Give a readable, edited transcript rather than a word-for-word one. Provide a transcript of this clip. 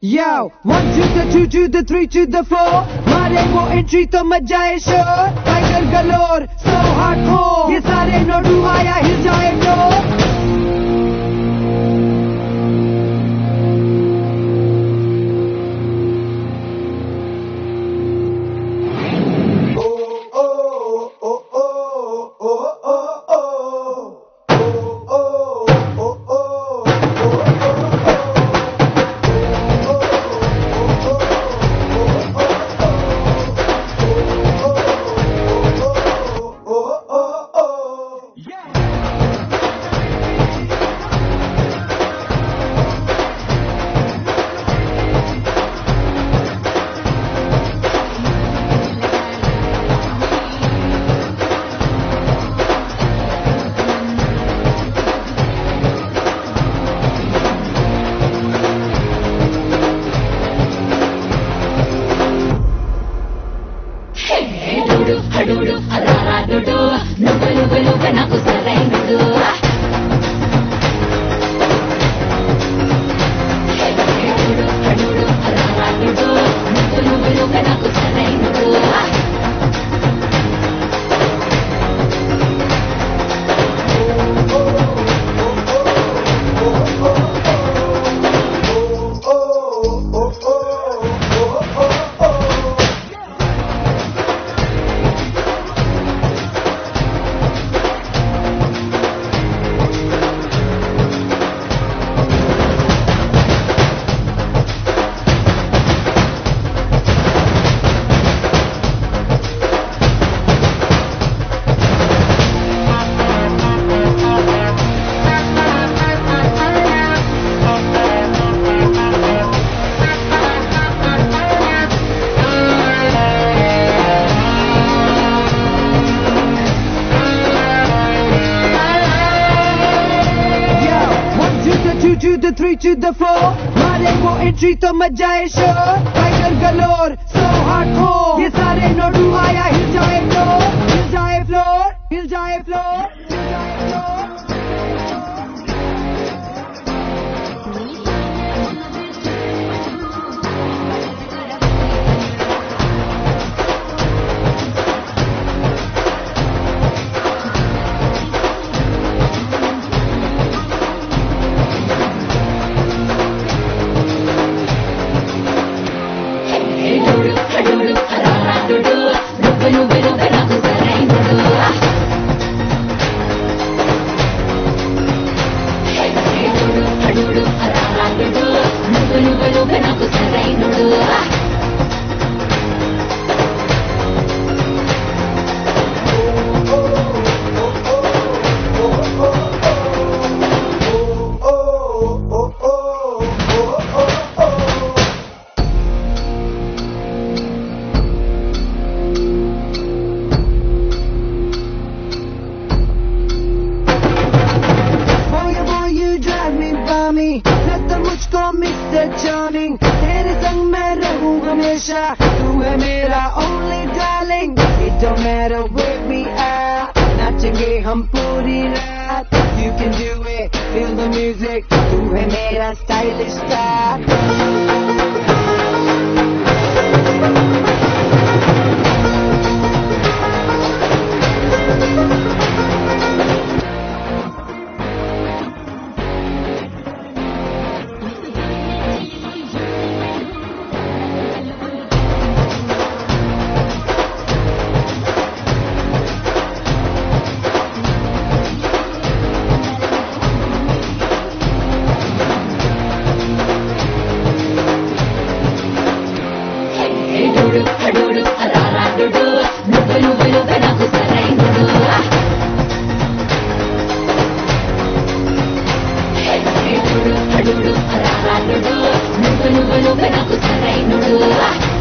Yo, 1 to the 2 to the 3 to the 4 मारे वो entry तो मजा है शोर टाइगर गलोर so hardcore ये सारे नोडू आया हिल जाए डोर హడుడు అరారాడుడు నువ్వు నాకు సరైనడు హడుడు అరారాడుడు నువ్వు నాకు సరైనడు To the 3 to the 4 मारे वो एंट्री तो मजा है शोर टाइगर गलोर so hardcore ये सारे नोडू आया हिल जाए फ्लोर हिल जाए फ्लोर हिल जाए फ्लोर हिल जाए फ्लोर నువ్వు నాకు సరైనడు హడుడు అరారాడుడు నువ్వు నాకు సరైనడు लगता मुझको मिस्टर चार्मिंग तेरे संग मैं रहूं हमेशा तू है मेरा only darling it don't matter where we are नाचेंगे हम पूरी रात you can do it feel the music तू है मेरा स्टाइलिश स्टार హడుడు అరారాడుడు నువ్వు నాకు సరైనడు హడుడు అరారాడుడు నువ్వు నాకు సరైనడు